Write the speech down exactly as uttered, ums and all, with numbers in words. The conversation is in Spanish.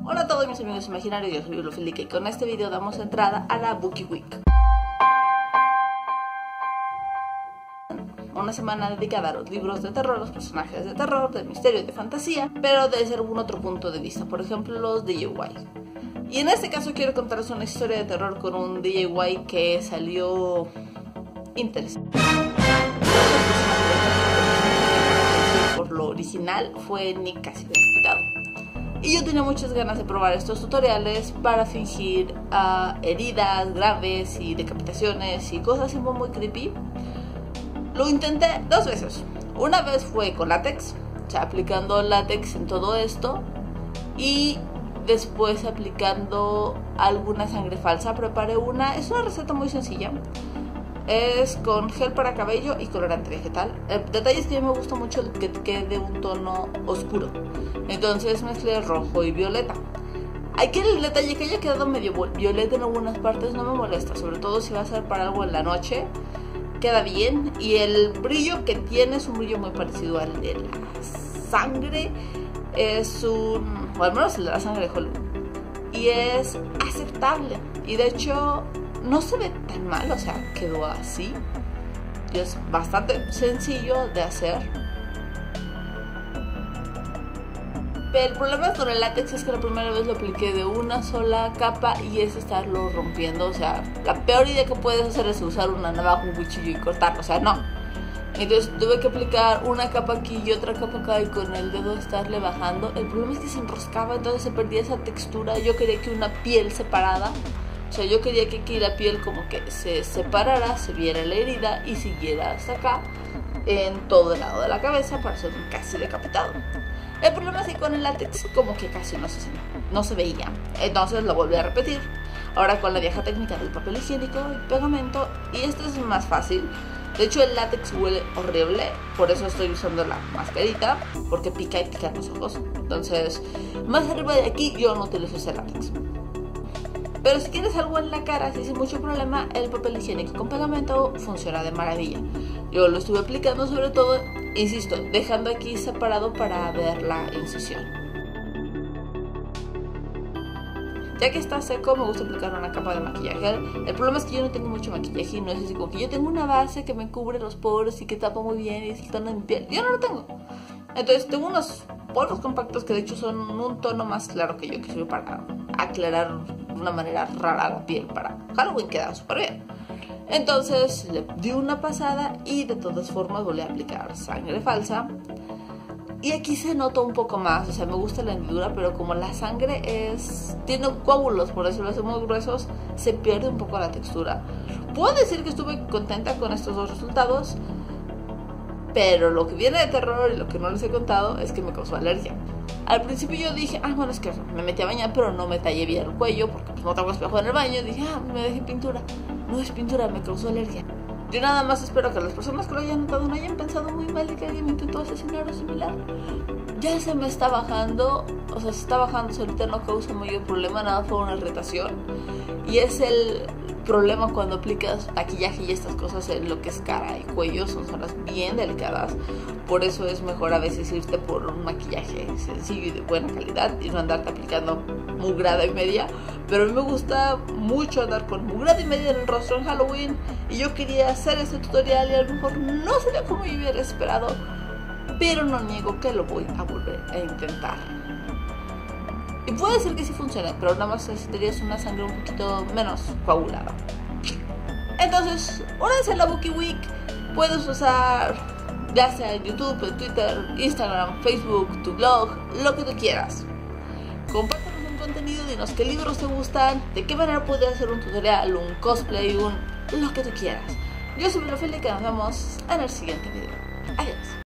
Hola a todos mis amigos imaginarios, yo soy Ulofilica y con este video damos entrada a la Bookie Week. Una semana dedicada a los libros de terror, los personajes de terror, de misterio y de fantasía, pero desde algún otro punto de vista, por ejemplo los D I Y. Y en este caso quiero contaros una historia de terror con un D I Y que salió interesante. Por lo original fue Nick casi decapitado. Y yo tenía muchas ganas de probar estos tutoriales para fingir uh, heridas graves y decapitaciones y cosas así muy, muy creepy. Lo intenté dos veces. Una vez fue con látex, o sea, aplicando látex en todo esto. Y después aplicando alguna sangre falsa. Preparé una, es una receta muy sencilla. Es con gel para cabello y colorante vegetal. El detalle es que a mí me gusta mucho que quede un tono oscuro. Entonces mezclé rojo y violeta. Aquí el detalle que haya quedado medio violeta en algunas partes no me molesta. Sobre todo si va a ser para algo en la noche. Queda bien. Y el brillo que tiene es un brillo muy parecido al de la sangre. Es un... o al menos el de la sangre de Hollywood. Y es aceptable. Y de hecho... no se ve tan mal, o sea, quedó así. Y es bastante sencillo de hacer. Pero el problema con el látex es que la primera vez lo apliqué de una sola capa y es estarlo rompiendo. O sea, la peor idea que puedes hacer es usar una navaja, un cuchillo y cortarlo. O sea, no. Entonces tuve que aplicar una capa aquí y otra capa acá y con el dedo estarle bajando. El problema es que se enroscaba, entonces se perdía esa textura. Yo quería que una piel separada. O sea, yo quería que aquí la piel como que se separara, se viera la herida y siguiera hasta acá, en todo el lado de la cabeza, para ser casi decapitado. El problema es que con el látex como que casi no se, no se veía. Entonces lo volví a repetir. Ahora con la vieja técnica del papel higiénico y pegamento. Y esto es más fácil. De hecho el látex huele horrible. Por eso estoy usando la mascarita. Porque pica y pica los ojos. Entonces, más arriba de aquí yo no utilizo ese látex. Pero si tienes algo en la cara, si sin mucho problema, el papel higiénico con pegamento funciona de maravilla. Yo lo estuve aplicando sobre todo, insisto, dejando aquí separado para ver la incisión. Ya que está seco, me gusta aplicar una capa de maquillaje. El problema es que yo no tengo mucho maquillaje y no es así como que yo tengo una base que me cubre los poros y que tapa muy bien y es el tono de mi piel. Yo no lo tengo. Entonces tengo unos polvos compactos que de hecho son un tono más claro que yo, que sirve para aclarar de una manera rara la piel. Para Halloween queda súper bien. Entonces le di una pasada y de todas formas volví a aplicar sangre falsa. Y aquí se nota un poco más, o sea, me gusta la hendidura, pero como la sangre es tiene coágulos, por decirlo así, muy gruesos, se pierde un poco la textura. Puedo decir que estuve contenta con estos dos resultados, pero lo que viene de terror y lo que no les he contado es que me causó alergia. Al principio yo dije, ah, bueno, es que me metí a bañar, pero no me tallé bien el cuello porque pues, no tengo espejo en el baño. Y dije, ah, me dejé pintura. No es pintura, me causó alergia. Yo nada más espero que las personas que lo hayan notado no hayan pensado muy mal de que alguien me intentó asesinar o similar. Ya se me está bajando, o sea, se está bajando solita, no causa mayor problema, nada, fue una irritación. Y es el problema cuando aplicas maquillaje y estas cosas en lo que es cara y cuello, son zonas bien delicadas. Por eso es mejor a veces irte por un maquillaje sencillo y de buena calidad y no andarte aplicando mugrada y media. Pero a mí me gusta mucho andar con mugrada y media en el rostro en Halloween y yo quería hacer este tutorial y a lo mejor no sería como yo hubiera esperado, pero no niego que lo voy a volver a intentar. Y puede ser que sí funcione, pero nada más necesitarías una sangre un poquito menos coagulada. Entonces, únanse a la Bookie Week. Puedes usar ya sea en YouTube, en Twitter, Instagram, Facebook, tu blog, lo que tú quieras. Compártanos un contenido, dinos qué libros te gustan, de qué manera puedes hacer un tutorial, un cosplay, un lo que tú quieras. Yo soy Ulofilica y nos vemos en el siguiente video. Adiós.